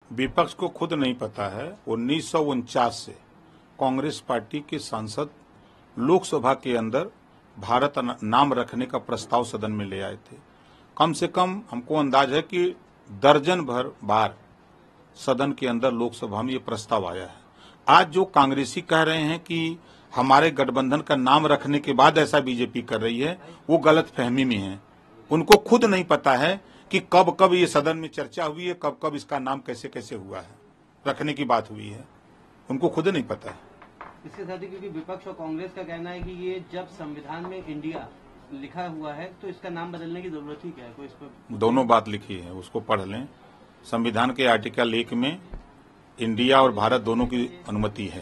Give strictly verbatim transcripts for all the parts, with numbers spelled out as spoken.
विपक्ष को खुद नहीं पता है। उन्नीस सौ उनचास से कांग्रेस पार्टी के सांसद लोकसभा के अंदर भारत नाम रखने का प्रस्ताव सदन में ले आए थे। कम से कम हमको अंदाज है कि दर्जन भर बार सदन के अंदर लोकसभा में ये प्रस्ताव आया है। आज जो कांग्रेसी कह रहे हैं कि हमारे गठबंधन का नाम रखने के बाद ऐसा बीजेपी कर रही है, वो गलत फहमी में है। उनको खुद नहीं पता है कि कब कब ये सदन में चर्चा हुई है, कब कब इसका नाम कैसे कैसे हुआ है, रखने की बात हुई है, उनको खुद नहीं पता है। इसके साथ ही क्योंकि विपक्ष और कांग्रेस का कहना है कि ये जब संविधान में इंडिया लिखा हुआ है तो इसका नाम बदलने की जरूरत ही क्या है? कोई इस पर दोनों बात लिखी है, उसको पढ़ लें। संविधान के आर्टिकल एक में इंडिया और भारत दोनों की अनुमति है।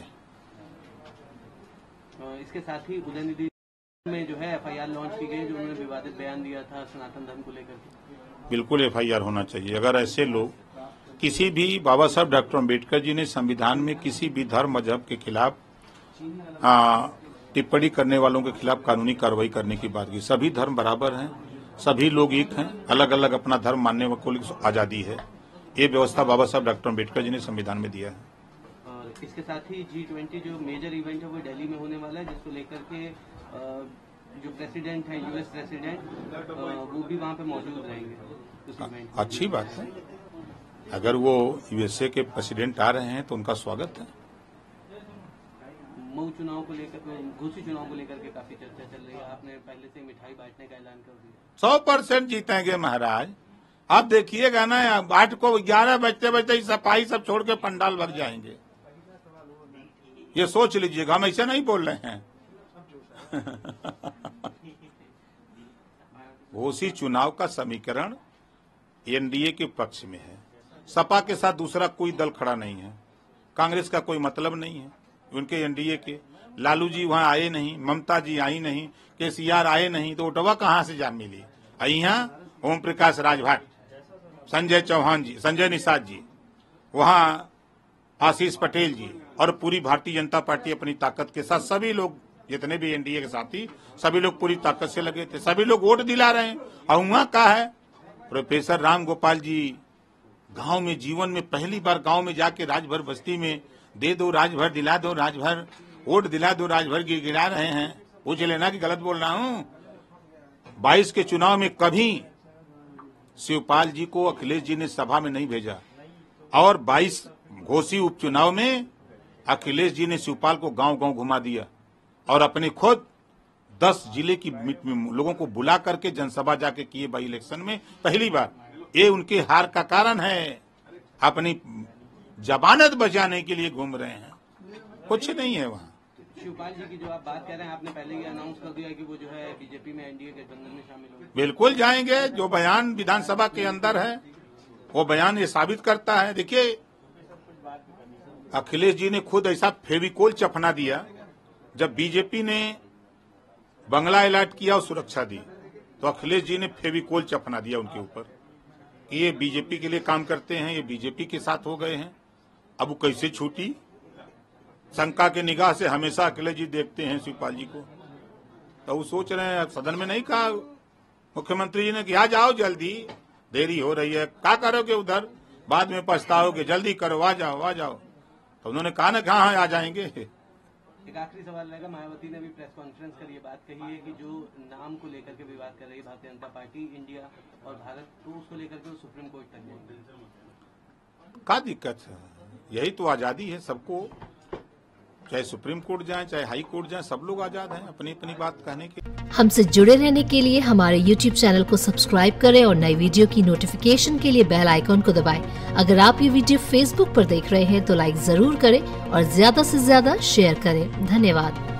इसके साथ ही उदयनिधि में जो है एफ आई आर लॉन्च की गई, जो उन्होंने विवादित बयान दिया था सनातन धर्म को लेकर। बिल्कुल एफ आई आर होना चाहिए। अगर ऐसे लोग किसी भी, बाबा साहब डॉक्टर अम्बेडकर जी ने संविधान में किसी भी धर्म मजहब के खिलाफ टिप्पणी करने वालों के खिलाफ कानूनी कार्रवाई करने की बात की। सभी धर्म बराबर हैं, सभी लोग एक हैं, अलग अलग अपना धर्म मानने वालों को आजादी है। ये व्यवस्था बाबा साहब डॉक्टर अम्बेडकर जी ने संविधान में दिया है। और इसके साथ ही जी ट्वेंटी जो मेजर इवेंट है वो दिल्ली में होने वाला है, जिसको लेकर के जो प्रेसिडेंट है, यूएस प्रेसिडेंट, वो भी वहाँ पे मौजूद रहेंगे। अच्छी बात है। अगर वो यूएसए के प्रेसिडेंट आ रहे हैं तो उनका स्वागत है। मऊ चुनाव को लेकर, घोसी चुनाव को लेकर के काफी चर्चा चल रही है। आपने पहले से मिठाई बांटने का ऐलान कर दिया। सौ परसेंट जीतेंगे महाराज। आप देखिएगा ना, आठ को ग्यारह बजते बजते सफाई सब छोड़ के पंडाल भर जाएंगे। ये सोच लीजिएगा, हम ऐसे नहीं बोल रहे हैं। घोसी चुनाव का समीकरण एनडीए के पक्ष में है। सपा के साथ दूसरा कोई दल खड़ा नहीं है। कांग्रेस का कोई मतलब नहीं है उनके एनडीए के। लालू जी वहां आए नहीं, ममता जी आई नहीं, केसीआर आए नहीं, तो ओटवा कहां से जा मिली? यहाँ ओम प्रकाश राजभर, संजय चौहान जी, संजय निषाद जी, वहां आशीष पटेल जी, और पूरी भारतीय जनता पार्टी अपनी ताकत के साथ, सभी लोग जितने भी एनडीए के साथी, सभी लोग पूरी ताकत से लगे थे। सभी लोग वोट दिला रहे हैं। और वहां का है प्रोफेसर राम गोपाल जी, गांव में, जीवन में पहली बार गांव में जाके राजभर बस्ती में दे दो राजभर, दिला दो राजभर, वोट दिला दो राजभर गिरा रहे हैं। पूछ लेना कि गलत बोल रहा हूं। बाईस के चुनाव में कभी शिवपाल जी को अखिलेश जी ने सभा में नहीं भेजा, और बाईस घोसी उपचुनाव में अखिलेश जी ने शिवपाल को गांव गांव घुमा दिया और अपने खुद दस जिले की लोगों को बुला करके जनसभा जाके किए बाई इलेक्शन में पहली बार। ये उनके हार का कारण है। अपनी जमानत बचाने के लिए घूम रहे हैं, कुछ नहीं है वहाँ। शिवपाल जी की जो आप बात कर रहे हैं, आपने पहले ही अनाउंस कर दिया कि वो जो है बीजेपी में, एनडीए गठबंधन में शामिल होंगे। बिल्कुल जाएंगे। जो बयान विधानसभा के अंदर है वो बयान ये साबित करता है। देखिए, अखिलेश जी ने खुद ऐसा फेविकोल चफना दिया। जब बीजेपी ने बंगला अलॉट किया और सुरक्षा दी, तो अखिलेश जी ने फेविकोल चफना दिया उनके ऊपर कि ये बीजेपी के लिए काम करते हैं, ये बीजेपी के साथ हो गए हैं। अब वो कैसे छूटी? शंका के निगाह से हमेशा अखिलेश जी देखते हैं शिवपाल जी को। तो वो सोच रहे हैं, सदन में नहीं कहा मुख्यमंत्री जी ने कि आ जाओ जल्दी, देरी हो रही है, क्या करोगे उधर, बाद में पछताओगे, जल्दी करो, आ जाओ आ जाओ। तो उन्होंने कहा ना, कहाँ आ जाएंगे। एक आखिरी सवाल रहेगा। मायावती ने भी प्रेस कॉन्फ्रेंस कर ये बात कही है कि जो नाम को लेकर के विवाद कर रही है भारतीय जनता पार्टी, इंडिया और भारत, तो उसको लेकर के वो सुप्रीम कोर्ट तक जाएंगे। क्या दिक्कत है? यही तो आजादी है सबको, चाहे सुप्रीम कोर्ट जाए, चाहे हाई कोर्ट जाए, सब लोग आजाद हैं अपनी अपनी बात कहने के। हमसे जुड़े रहने के लिए हमारे यूट्यूब चैनल को सब्सक्राइब करें और नई वीडियो की नोटिफिकेशन के लिए बेल आइकॉन को दबाएं। अगर आप ये वीडियो फेसबुक पर देख रहे हैं तो लाइक जरूर करें और ज्यादा से ज्यादा शेयर करें। धन्यवाद।